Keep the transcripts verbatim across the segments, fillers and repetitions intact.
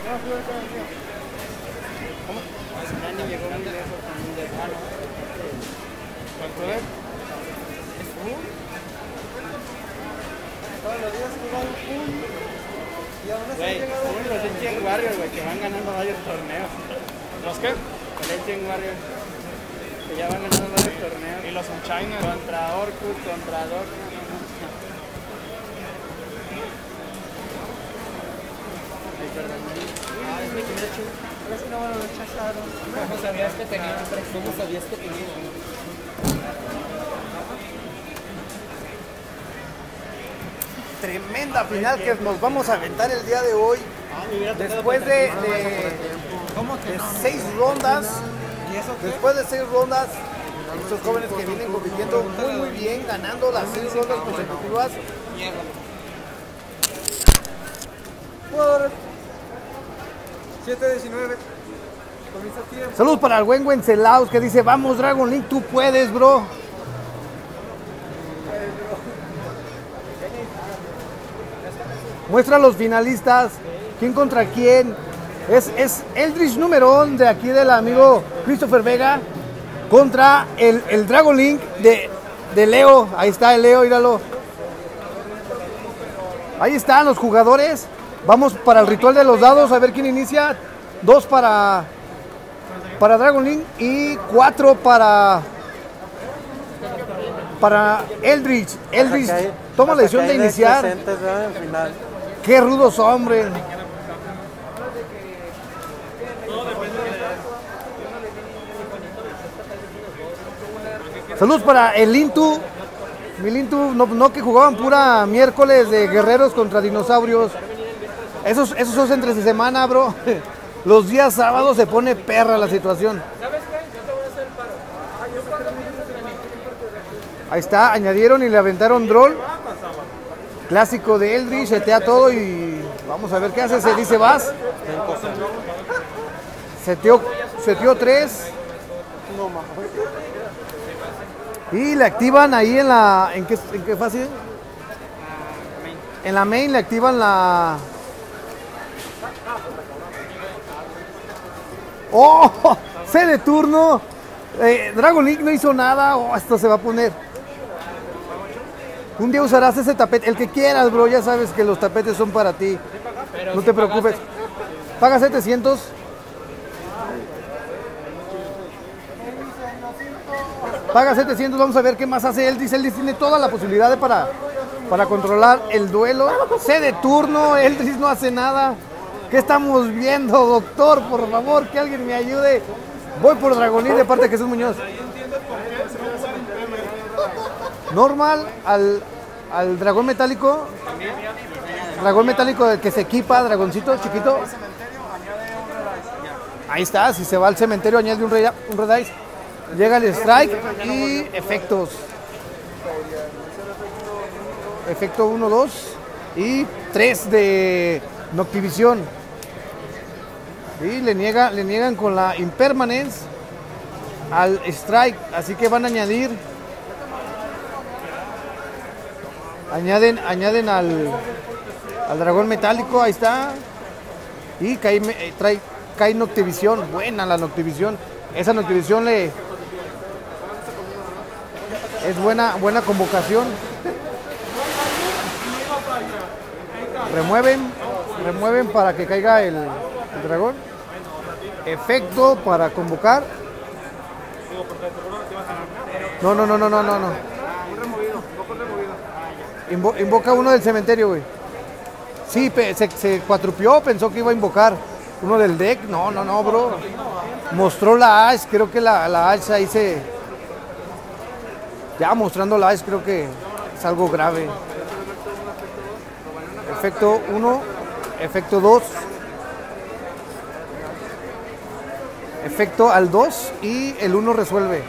¿Cómo? Dani llegó muy lejos también de mano. ¿Cuánto es? ¿Es full? Todos los días jugaban full. Y aún así Güey, han llegado. son los Ancient Warriors, güey, que van ganando varios torneos. ¿Los qué? Los Ancient Warriors. Que ya van ganando varios torneos. Y los Unchained. Contra Orkut, contra Doc. Ay, perdón. Ah, es mi primera chica. Es que no me lo rechazaron. ¿Cómo sabías que tenía un precio? ¿Cómo sabías que tenía un Tremenda final que nos vamos a aventar el día de hoy. Después de, de, de seis rondas, después de seis rondas, estos jóvenes que vienen compitiendo muy muy bien, ganando las seis rondas consecutivas. Por siete diecinueve. Saludos para el buen Wencelaus que dice, vamos Dragon Link, tú puedes, bro. Muestra a los finalistas, quién contra quién. Es, es Eldritch Numerón de aquí del amigo Christopher Vega contra el, el Dragon Link de, de Leo. Ahí está el Leo, míralo. Ahí están los jugadores. Vamos para el ritual de los dados, a ver quién inicia. Dos para, para Dragon Link y cuatro para, para Eldritch. Eldritch toma la decisión de iniciar. Qué rudos, hombre. Saludos para el Lintu. Mi Lintu, no, no que jugaban pura miércoles de guerreros contra dinosaurios. Esos, esos son entre semana, bro. Los días sábados se pone perra la situación. Ahí está, añadieron y le aventaron Droll. Clásico de Eldritch, setea todo y vamos a ver qué hace. Se dice vas. Seteó, seteó tres. Y le activan ahí en la. ¿En qué, en qué fase? En la main le activan la. ¡Oh! ¡Se de turno! Eh, Dragon Link no hizo nada. Oh, esto se va a poner. Un día usarás ese tapete, el que quieras, bro, ya sabes que los tapetes son para ti. No te preocupes. Paga setecientos. Paga setecientos, vamos a ver qué más hace él. Dice, él tiene toda la posibilidad de para, para controlar el duelo. Se de turno, él no hace nada. ¿Qué estamos viendo, doctor? Por favor, que alguien me ayude. Voy por Dragon Link de parte de Jesús Muñoz. Normal al, al dragón metálico. Dragón metálico del que se equipa, dragoncito chiquito. Ahí está, si se va al cementerio añade un red, un red ice. Llega el strike y efectos. Efecto uno, dos y tres de Noctivisión. Y le, niega, le niegan con la Impermanence al strike, así que van a añadir. Añaden, añaden al, al dragón metálico, ahí está. Y cae, trae, cae Noctivisión, buena la Noctivisión. Esa Noctivisión le es buena, buena convocación. Remueven, remueven para que caiga el, el dragón. Efecto para convocar. No, no, no, no, no, no, no. Invo invoca uno del cementerio, güey. Sí, se, se cuatrupió, pensó que iba a invocar uno del deck. No, no, no, bro. Mostró la Ash, creo que la, la Ash ahí se... Ya mostrando la Ash creo que es algo grave. Efecto uno, efecto dos. Efecto al dos y el uno resuelve.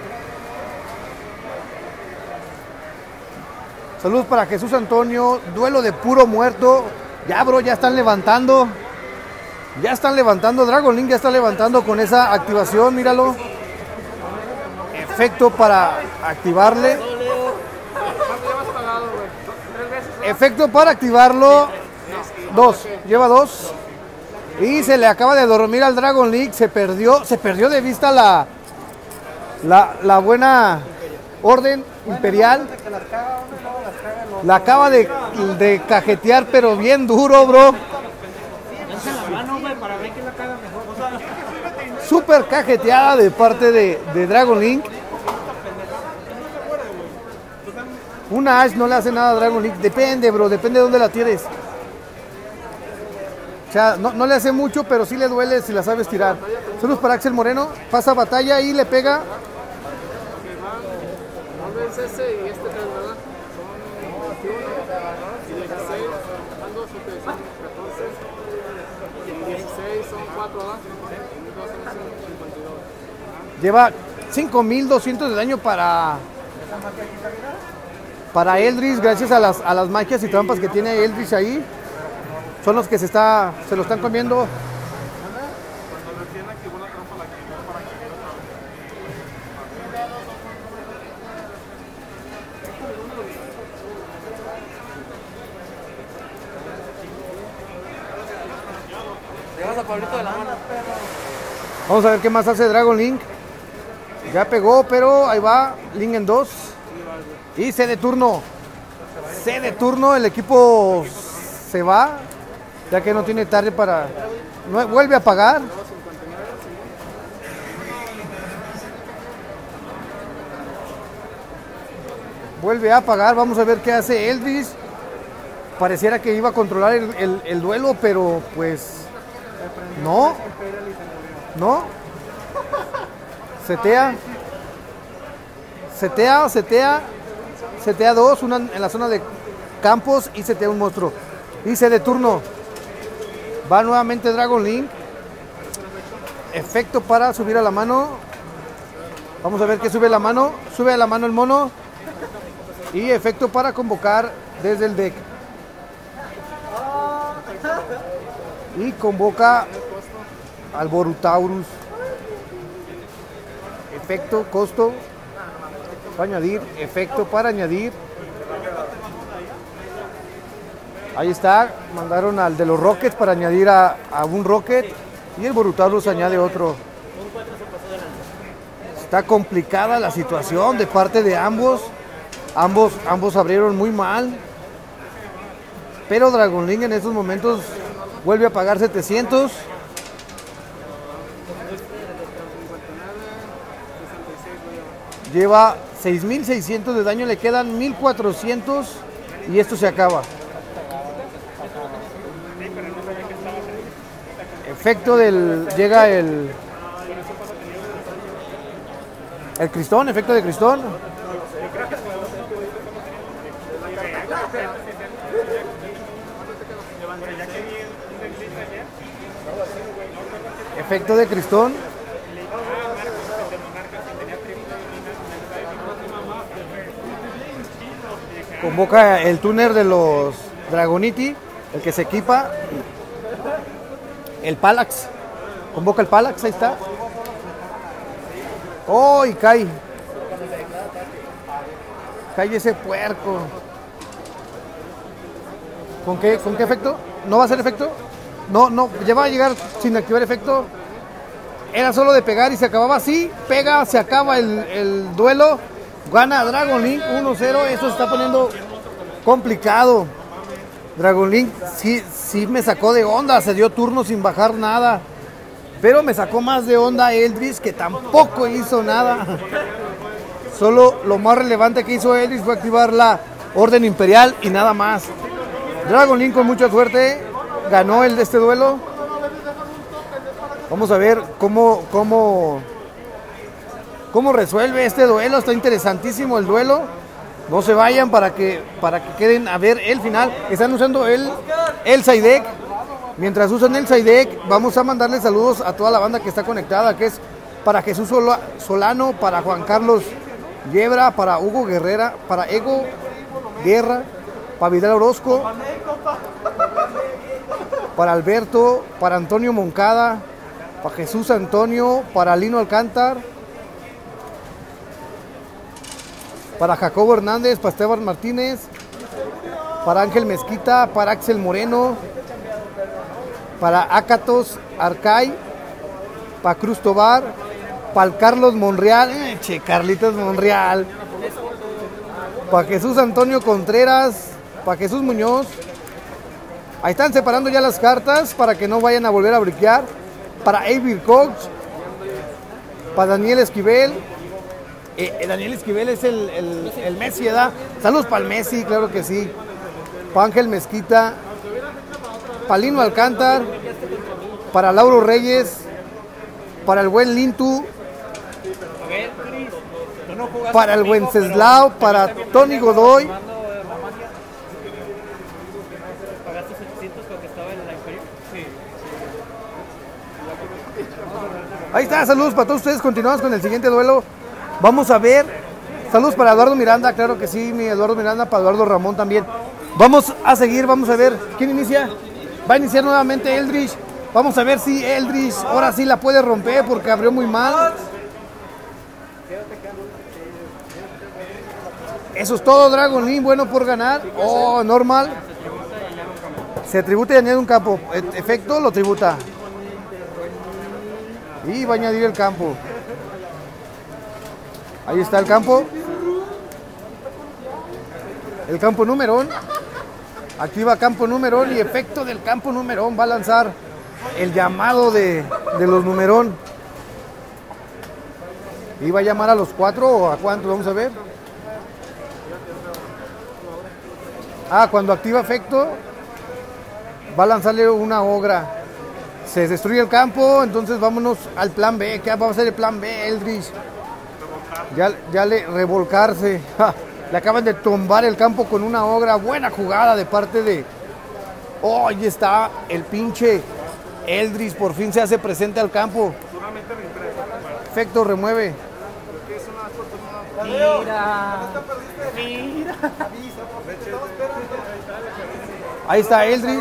Saludos para Jesús Antonio. Duelo de puro muerto. Ya, bro, ya están levantando. Ya están levantando. Dragon Link ya está levantando con esa activación. Míralo. Efecto para activarle. Efecto para activarlo. Dos. Lleva dos. Y se le acaba de dormir al Dragon League. Se perdió, se perdió de vista la, la, la buena orden imperial. La acaba de, de cajetear, pero bien duro, bro. Super cajeteada de parte de, de Dragon Link. Una Ash no le hace nada a Dragon Link. Depende, bro, depende de dónde la tires. O sea, no, no le hace mucho, pero sí le duele si la sabes tirar. Saludos para Axel Moreno. Pasa batalla y le pega. Lleva cinco mil doscientos de daño para para Eldritch, gracias a las, a las magias y trampas que tiene Eldritch ahí. Son los que se está se lo están comiendo. Vamos a ver qué más hace Dragon Link. Ya pegó, pero ahí va Link en dos. Y C de turno. C de turno, el equipo se va, ya que no tiene tarde para... No, vuelve a pagar. Vuelve a pagar, vamos a ver qué hace Eldritch. Pareciera que iba a controlar el, el, el duelo, pero pues... No. No. Setea. Setea, setea. Setea dos, una en la zona de campos y setea un monstruo. Dice de turno. Va nuevamente Dragon Link. Efecto para subir a la mano. Vamos a ver qué sube la mano. Sube a la mano el mono. Y efecto para convocar desde el deck. Y convoca al Borutaurus. Efecto, costo. Para añadir, efecto para añadir. Ahí está, mandaron al de los Rockets para añadir a, a un Rocket. Y el Borutaurus añade otro. Está complicada la situación de parte de ambos. Ambos, ambos abrieron muy mal. Pero Dragon Link en estos momentos vuelve a pagar setecientos. Lleva seis mil seiscientos de daño, le quedan mil cuatrocientos y esto se acaba. Efecto del... Llega el... El Cristón, efecto de Cristón. Efecto de Cristón. Convoca el tuner de los Dragoniti, el que se equipa. El Palax. Convoca el Palax, ahí está. Oh, y cae. Cae ese puerco. ¿Con qué, ¿Con qué efecto? ¿No va a hacer efecto? No, no, ya va a llegar sin activar efecto. Era solo de pegar y se acababa así. Pega, se acaba el, el duelo. Gana Dragon Link uno cero. Eso se está poniendo complicado. Dragon Link sí, sí me sacó de onda. Se dio turno sin bajar nada. Pero me sacó más de onda Eldritch, que tampoco hizo nada. Solo lo más relevante que hizo Eldritch fue activar la Orden Imperial y nada más. Dragon Link con mucha suerte ganó el de este duelo. Vamos a ver cómo, cómo, cómo resuelve este duelo. Está interesantísimo el duelo. No se vayan para que, para que queden a ver el final. Están usando el, el side deck. Mientras usan el side deck, vamos a mandarle saludos a toda la banda que está conectada, que es para Jesús Solano, para Juan Carlos Yebra, para Hugo Guerrera, para Ego Guerra, para Vidal Orozco, para Alberto, para Antonio Moncada, para Jesús Antonio, para Lino Alcántar, para Jacobo Hernández, para Esteban Martínez, para Ángel Mezquita, para Axel Moreno, para Ácatos Arcay, para Cruz Tobar, para Carlos Monreal, eh, che, Carlitos Monreal, para Jesús Antonio Contreras, para Jesús Muñoz. Ahí están separando ya las cartas para que no vayan a volver a briquear. Para Avir Cox, para Daniel Esquivel. Eh, eh, Daniel Esquivel es el, el, el Messi, ¿verdad? Saludos para el Messi, claro que sí. Para Ángel Mezquita, para Lino Alcántar, para Lauro Reyes, para el buen Lintu, para el Wenceslao, para Tony Godoy. Ahí está, saludos para todos ustedes. Continuamos con el siguiente duelo. Vamos a ver. Saludos para Eduardo Miranda, claro que sí, mi Eduardo Miranda, para Eduardo Ramón también. Vamos a seguir, vamos a ver. ¿Quién inicia? Va a iniciar nuevamente Eldridge. Vamos a ver si Eldridge ahora sí la puede romper porque abrió muy mal. Eso es todo, Dragon Link, bueno por ganar. Oh, normal. Se tributa y añade un campo. Efecto, lo tributa. Y va a añadir el campo. Ahí está el campo. El campo numerón. Activa campo numerón y efecto del campo numerón va a lanzar el llamado de, de los numerón. ¿Y va a llamar a los cuatro o a cuántos? Vamos a ver. Ah, cuando activa efecto va a lanzarle una ogra. Se destruye el campo, entonces vámonos al plan B. ¿Qué vamos a hacer el plan B, Eldridge? Ya, ya le revolcarse. Ja, le acaban de tumbar el campo con una ogra. Buena jugada de parte de... Oh, ahí está el pinche Eldridge. Por fin se hace presente al campo. Efecto remueve. Mira. Mira. Ahí está Eldridge.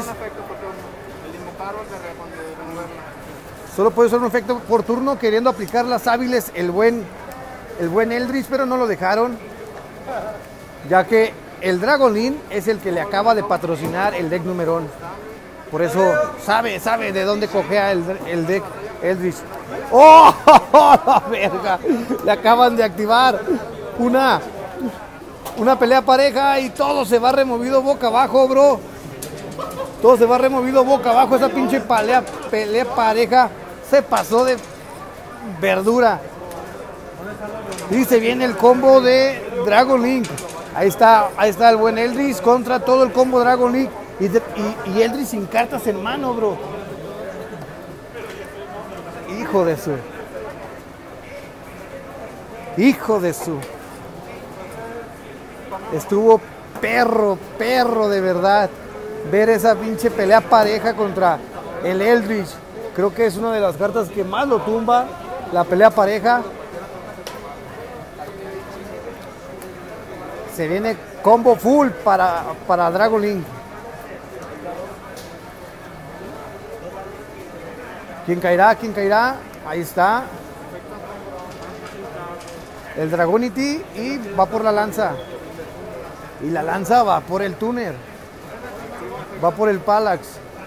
Solo puede usar un efecto por turno queriendo aplicar las hábiles el buen, el buen Eldridge, pero no lo dejaron. Ya que el Dragon Link es el que le acaba de patrocinar el deck numerón. Por eso sabe, sabe de dónde cojea el, el deck Eldridge. ¡Oh! ¡La verga! Le acaban de activar una, una pelea pareja y todo se va removido boca abajo, bro. Todo se va removido boca abajo. Esa pinche pelea, pelea pareja se pasó de verdura. Y se viene el combo de Dragon Link. Ahí está, ahí está el buen Eldridge contra todo el combo Dragon Link. Y, de, y, y Eldridge sin cartas en mano, bro. Hijo de su. Hijo de su. Estuvo perro, perro de verdad. Ver esa pinche pelea pareja contra el Eldridge. Creo que es una de las cartas que más lo tumba. La pelea pareja. Se viene combo full para, para Dragon Link. ¿Quién caerá? ¿Quién caerá? Ahí está. El Dragonity y va por la lanza. Y la lanza va por el Tuner. Va por el Palax.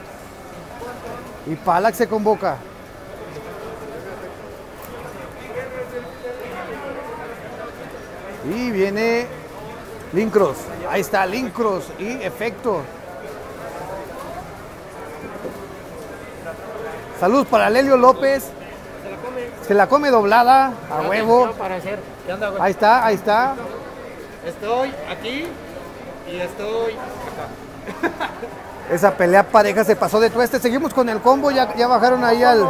Y Palax se convoca. Y viene Linkros. Ahí está Linkros y efecto. Salud para Lelio López. Se la come. Se la come doblada a huevo. ¿Qué onda, güey? Ahí está, ahí está. Estoy aquí y estoy acá. Esa pelea pareja se pasó de tueste. Seguimos con el combo. Ya, ya bajaron ahí al...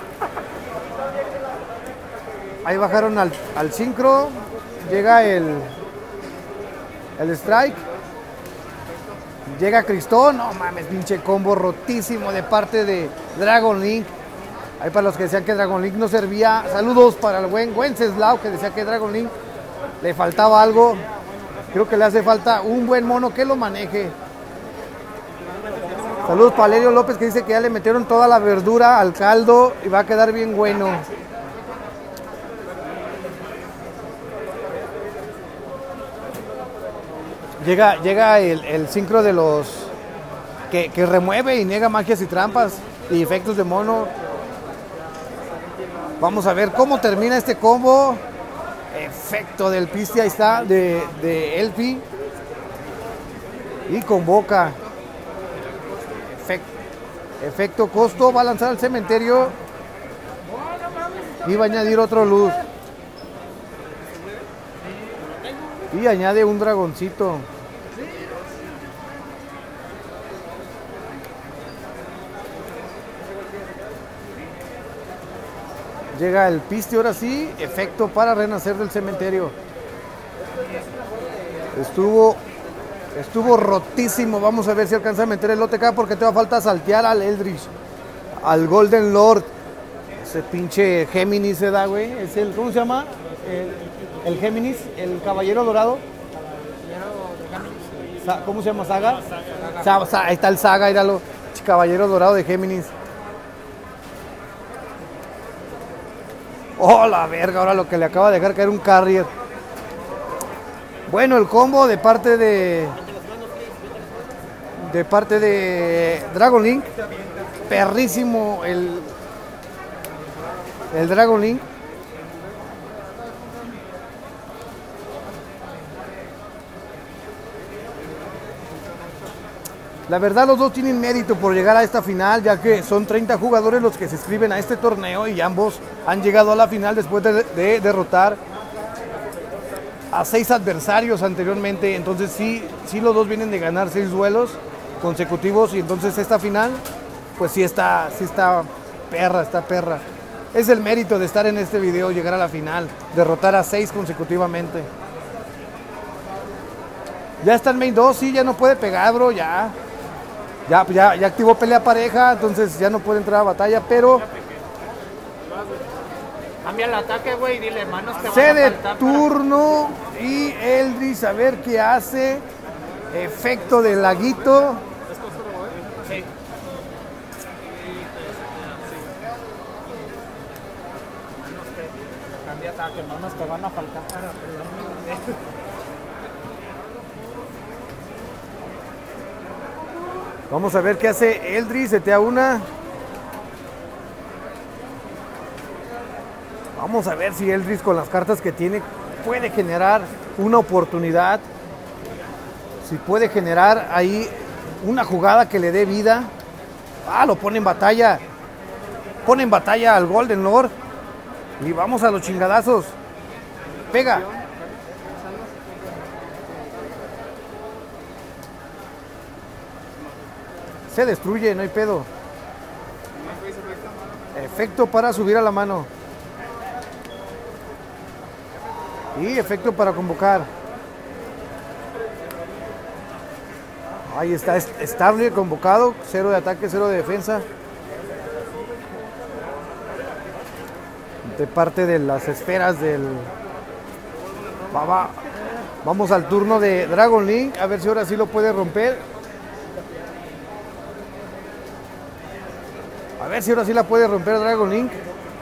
Ahí bajaron al, al sincro. Llega el... El strike. Llega Cristón. No mames, pinche combo rotísimo de parte de Dragon Link. Ahí para los que decían que Dragon Link no servía. Saludos para el buen Wenceslao que decía que Dragon Link le faltaba algo. Creo que le hace falta un buen mono que lo maneje. Saludos para Valerio López que dice que ya le metieron toda la verdura al caldo y va a quedar bien bueno. Llega, llega el, el sincro de los que, que remueve y niega magias y trampas. y efectos de mono. Vamos a ver cómo termina este combo. Efecto del piste, ahí está, de, de Elfi. Y convoca. Efecto, efecto costo, va a lanzar al cementerio. Y va a añadir otro luz. Y añade un dragoncito. Llega el piste, ahora sí. Efecto para renacer del cementerio. Estuvo Estuvo rotísimo. Vamos a ver si alcanza a meter el O T K, porque te va a falta saltear al Eldritch, al Golden Lord. Ese pinche Géminis se da, güey. Es el, ¿cómo se llama? El, el Géminis, el Caballero Dorado. ¿Cómo se llama? ¿Saga? Saga. Saga. Ahí está el Saga, éralo. Caballero Dorado de Géminis. Oh, la verga, ahora lo que le acaba de dejar caer un Carrier. Bueno, el combo de parte de de parte de Dragon Link, perrísimo el el Dragon Link. La verdad, los dos tienen mérito por llegar a esta final, ya que son treinta jugadores los que se inscriben a este torneo y ambos han llegado a la final después de, de derrotar a seis adversarios anteriormente. Entonces sí, sí los dos vienen de ganar seis duelos consecutivos, y entonces esta final pues sí está, sí está perra, está perra. Es el mérito de estar en este video, llegar a la final, derrotar a seis consecutivamente. Ya está el main dos, sí, ya no puede pegar, bro, ya. Ya, ya, ya activó pelea pareja, entonces ya no puede entrar a batalla, pero cambia el ataque, güey, dile, manos te van se a de faltar turno para... y Eldritch a ver qué hace. Efecto del laguito. Sí. Cambia ataque, manos te van a faltar para pegarme. Vamos a ver qué hace Eldritch, setea una. Vamos a ver si Eldritch, con las cartas que tiene, puede generar una oportunidad. Si puede generar ahí una jugada que le dé vida. Ah, lo pone en batalla. Pone en batalla al Golden Lord. Y vamos a los chingadazos. Pega. Se destruye, no hay pedo. Efecto para subir a la mano. Y efecto para convocar. Ahí está, estable, convocado. Cero de ataque, cero de defensa. De parte de las esferas del... Va, va. Vamos al turno de Dragon Link. A ver si ahora sí lo puede romper. A ver si ahora sí la puede romper Dragon Link.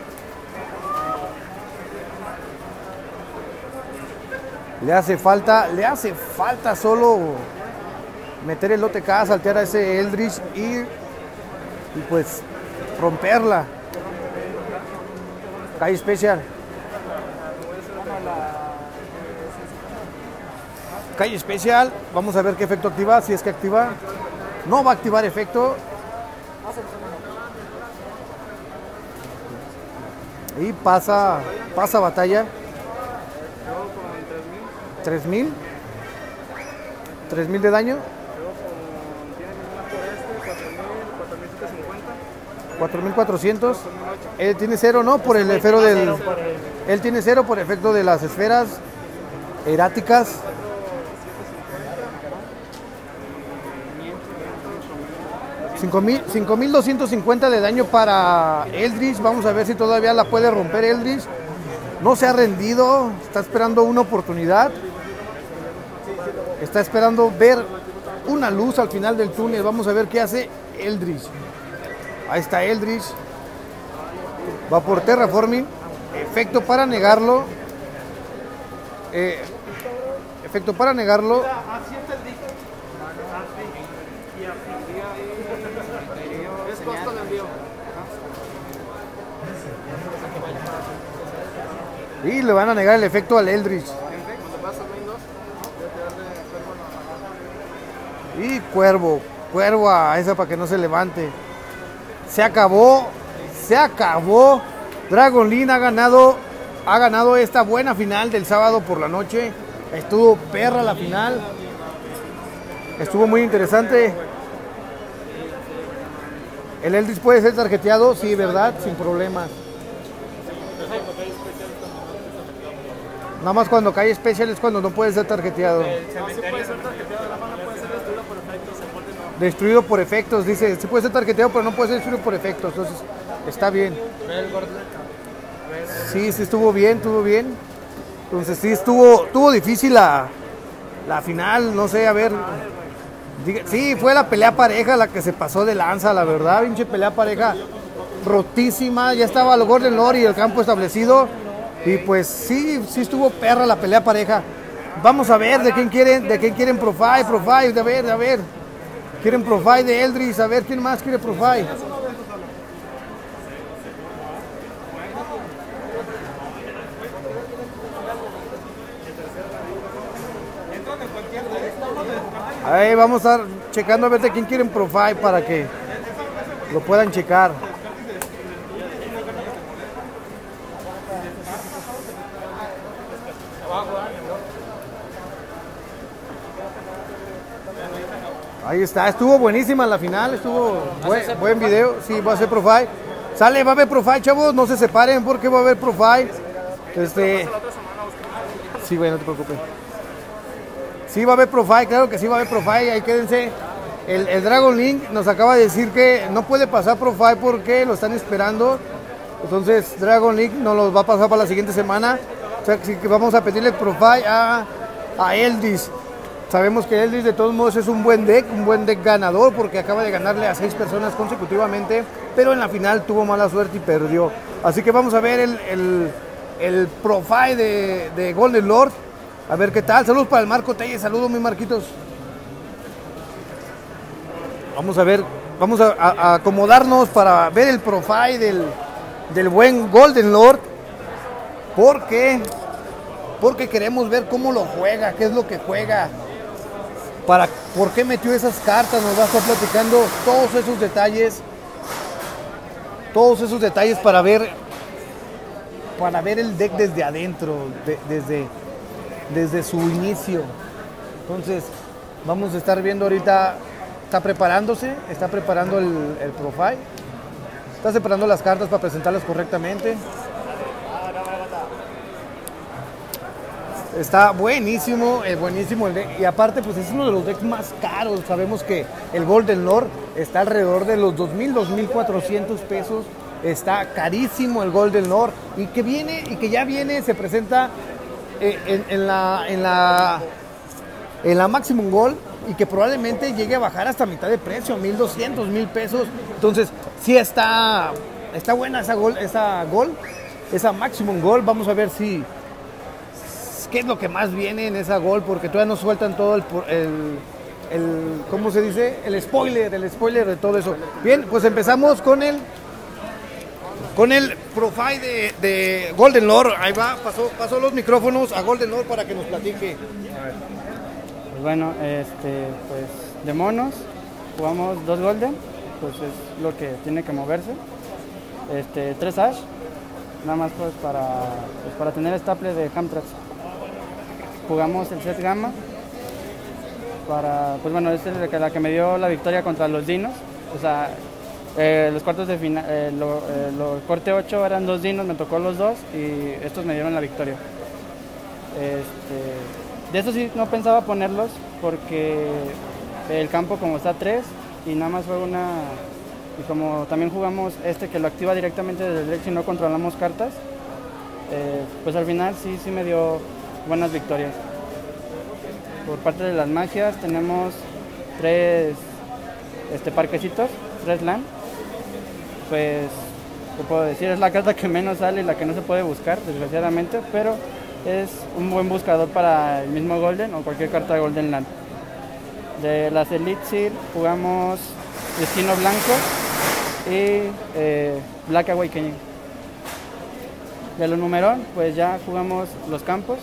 Le hace falta, le hace falta solo meter el O T K, saltear a ese Eldritch y, y pues romperla. Calle especial. Calle especial. Vamos a ver qué efecto activa. Si es que activa. No va a activar efecto. Y pasa, pasa batalla. tres mil. tres mil de daño. cuatro mil cuatrocientos. Él tiene cero, ¿no? Por el efecto del... Él tiene cero por efecto de las esferas eráticas. cinco mil doscientos cincuenta de daño para Eldritch. Vamos a ver si todavía la puede romper Eldritch. No se ha rendido. Está esperando una oportunidad. Está esperando ver una luz al final del túnel. Vamos a ver qué hace Eldritch. Ahí está Eldritch. Va por Terraforming. Efecto para negarlo. Eh, efecto para negarlo. costo de envío? Y le van a negar el efecto al Eldritch. Y Cuervo, Cuervo a esa para que no se levante. Se acabó, se acabó. Dragon Link ha ganado, ha ganado esta buena final del sábado por la noche. Estuvo perra la final. Estuvo muy interesante. El Eldritch puede ser tarjeteado, sí, ¿verdad? Sin problemas. Nada más cuando cae especial es cuando no puede ser tarjeteado. Destruido por efectos, dice. Sí puede ser tarjeteado, pero no puede ser destruido por efectos. Entonces, está bien. Sí, sí estuvo bien, estuvo bien. Entonces, sí estuvo, estuvo difícil la, la final. No sé, a ver. Diga, sí, fue la pelea pareja la que se pasó de lanza, la verdad. Pinche pelea pareja rotísima. Ya estaba el Golden Lord y el campo establecido. Y pues sí, sí estuvo perra la pelea pareja. Vamos a ver de quién quieren, de quién quieren Profile, Profile, de a ver, de a ver. Quieren Profile de Eldritch, a ver quién más quiere Profile. Ahí vamos a estar checando a ver de quién quieren Profile para que lo puedan checar. Ahí está, estuvo buenísima la final, estuvo buen, buen video. Sí, va a ser Profile. Sale, va a haber Profile, chavos, no se separen porque va a haber Profile. Este. Sí, güey, no te preocupes. Sí, va a haber Profile, claro que sí va a haber Profile, ahí quédense. El, el Dragon Link nos acaba de decir que no puede pasar Profile porque lo están esperando. Entonces, Dragon Link nos los va a pasar para la siguiente semana. O sea, que vamos a pedirle Profile a, a Eldritch. Sabemos que Eldritch de todos modos es un buen deck, un buen deck ganador porque acaba de ganarle a seis personas consecutivamente, pero en la final tuvo mala suerte y perdió. Así que vamos a ver el, el, el Profile de, de Golden Lord. A ver qué tal. Saludos para el Marco Telles, saludos mis Marquitos. Vamos a ver, vamos a, a, a acomodarnos para ver el Profile del, del buen Golden Lord. ¿Por qué? Porque queremos ver cómo lo juega, qué es lo que juega. Para, ¿por qué metió esas cartas? Nos va a estar platicando todos esos detalles. Todos esos detalles para ver para ver el deck desde adentro, de, desde, desde su inicio. Entonces, vamos a estar viendo ahorita, está preparándose, está preparando el, el Profile. Está separando las cartas para presentarlas correctamente. Está buenísimo, eh, buenísimo el deck. Y aparte, pues es uno de los decks más caros. Sabemos que el Golden Lord está alrededor de los dos mil, dos mil cuatrocientos pesos. Está carísimo el Golden Lord. Y que viene, y que ya viene, se presenta eh, en, en la en la en la Maximum Gold. Y que probablemente llegue a bajar hasta mitad de precio, mil doscientos, mil pesos. Entonces, sí está, está buena esa Gold, esa Gold, esa Maximum Gold. Vamos a ver si qué es lo que más viene en esa Gold, porque todavía no sueltan todo el, el, el, ¿cómo se dice? El spoiler, el spoiler de todo eso. Bien, pues empezamos con el, con el Profile de, de Golden Lord. Ahí va, pasó, pasó los micrófonos a Golden Lord para que nos platique. A ver. Pues bueno, este, pues de monos jugamos dos Golden, pues es lo que tiene que moverse. Este, tres Ash, nada más pues para, pues para tener staple de Hamtrax. Jugamos el set Gamma para, pues bueno, es la que me dio la victoria contra los dinos. O sea, eh, los cuartos de final, eh, lo, eh, los corte ocho eran dos dinos, me tocó los dos y estos me dieron la victoria. Este, de eso sí no pensaba ponerlos porque el campo como está tres y nada más fue una, y como también jugamos este que lo activa directamente desde el deck si no controlamos cartas, eh, pues al final sí, sí me dio buenas victorias. Por parte de las magias tenemos tres este, parquecitos, tres land. Pues, ¿qué puedo decir? Es la carta que menos sale y la que no se puede buscar, desgraciadamente, pero es un buen buscador para el mismo Golden o cualquier carta de Golden Land. De las Elixir jugamos Destino Blanco y eh, Black Awakening. De lo numerón, pues ya jugamos los campos,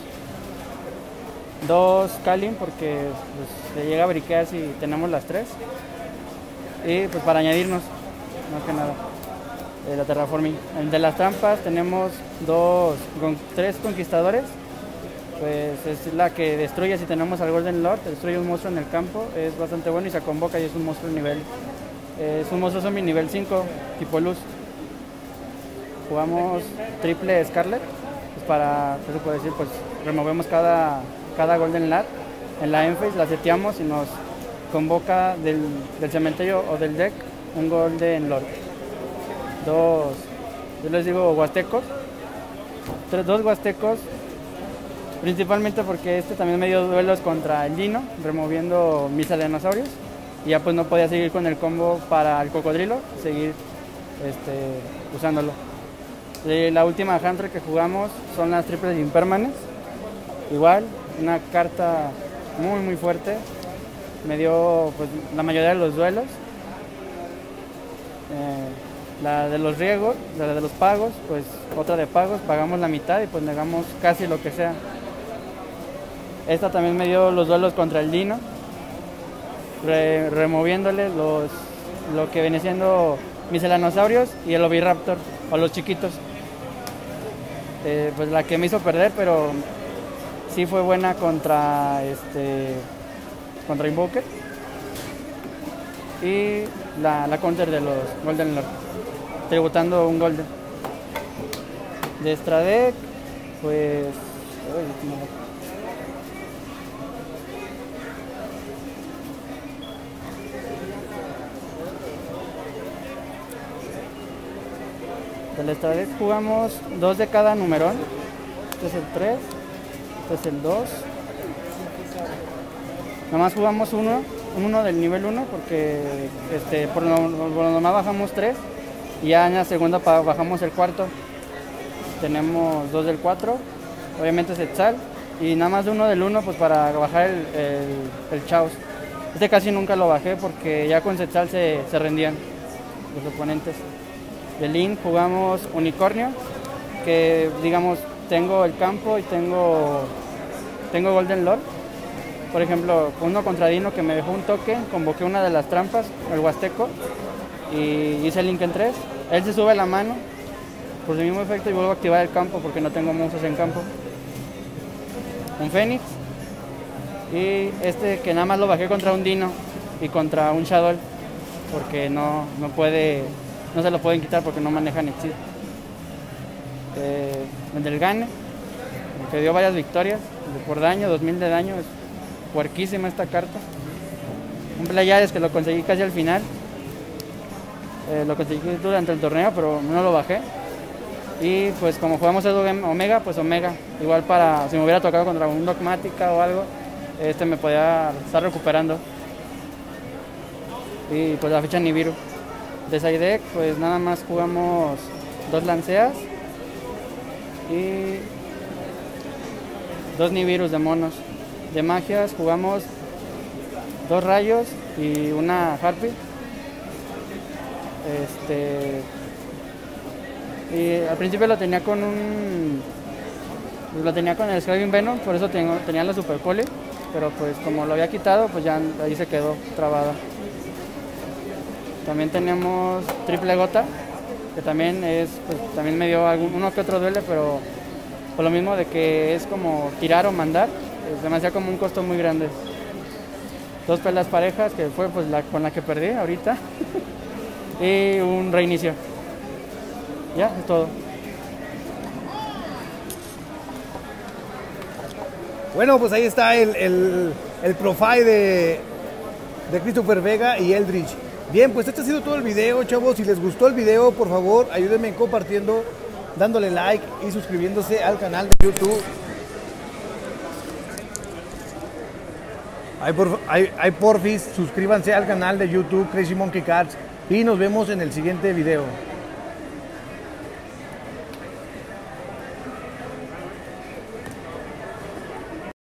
dos Kalin porque pues, se llega a briquear si tenemos las tres, y pues para añadirnos, más que nada, eh, la terraforming. De las trampas tenemos dos, con, tres conquistadores, pues es la que destruye si tenemos al Golden Lord, destruye un monstruo en el campo, es bastante bueno y se convoca y es un monstruo nivel, eh, es un monstruo zombie nivel cinco, tipo luz. Jugamos triple Scarlet, pues para, ¿qué se puede decir? Pues removemos cada, cada Golden Lad. En la Endphase la seteamos y nos convoca del, del cementerio o del deck un Golden Lord. Dos, yo les digo huastecos, tres, dos huastecos, principalmente porque este también me dio duelos contra el Dino, removiendo mis dinosaurios. Y ya pues no podía seguir con el combo para el cocodrilo, seguir este, usándolo. La última Hunter que jugamos son las triples impermanents. Igual, una carta muy muy fuerte. Me dio pues, la mayoría de los duelos. Eh, la de los riegos, la de los pagos, pues otra de pagos, pagamos la mitad y pues negamos casi lo que sea. Esta también me dio los duelos contra el Dino, re, removiéndole los, lo que viene siendo mis dinosaurios y el Oviraptor, o los chiquitos. Eh, pues la que me hizo perder, pero sí fue buena contra este contra Invoker y la, la counter de los Golden Lord, tributando un Golden. De extra deck, pues uy, no. Del extra deck jugamos dos de cada numerón. Este es el tres, este es el dos. Nomás jugamos uno, uno del nivel uno porque este, por lo, por lo normal bajamos tres y ya en la segunda bajamos el cuarto. Tenemos dos del cuatro, obviamente Setzal, y nada más de uno del uno pues para bajar el, el, el Chaos. Este casi nunca lo bajé porque ya con Setzal se, se rendían los oponentes. De Link jugamos Unicornio, que digamos tengo el campo y tengo, tengo Golden Lord. Por ejemplo, uno contra Dino que me dejó un toque, convoqué una de las trampas, el Huasteco, y hice Link en tres. Él se sube la mano por el mismo efecto y vuelvo a activar el campo porque no tengo monstruos en campo. Un Fénix, y este que nada más lo bajé contra un Dino y contra un Shadow porque no, no puede... No se lo pueden quitar porque no manejan Exit. Eh, el del Gane, que dio varias victorias por daño, dos mil de daño. Es puerquísima esta carta. Un Pleiades que lo conseguí casi al final. Eh, lo conseguí durante el torneo, pero no lo bajé. Y pues como jugamos Edo Omega, pues Omega. Igual para, si me hubiera tocado contra un Dogmática o algo, este me podía estar recuperando. Y pues la fecha Nibiru. De side deck, pues nada más jugamos dos lanceas y dos Nibiru de monos. De magias jugamos dos rayos y una Harpy. Este, y al principio lo tenía con un, lo tenía con el Scrying Venom, por eso tengo, tenía la Super Poli, pero pues como lo había quitado, pues ya ahí se quedó trabada. También tenemos triple gota, que también es, pues, también me dio algún, uno que otro duele, pero por lo mismo de que es como tirar o mandar, es demasiado como un costo muy grande. Dos pelas parejas, que fue pues la con la que perdí ahorita, y un reinicio. Ya, es todo. Bueno, pues ahí está el, el, el profile de, de Christopher Vega y Eldritch. Bien, pues este ha sido todo el video, chavos. Si les gustó el video, por favor, ayúdenme compartiendo, dándole like y suscribiéndose al canal de YouTube. Ahí, por, ahí, ahí porfis, suscríbanse al canal de YouTube Crazy Monkey Cards y nos vemos en el siguiente video.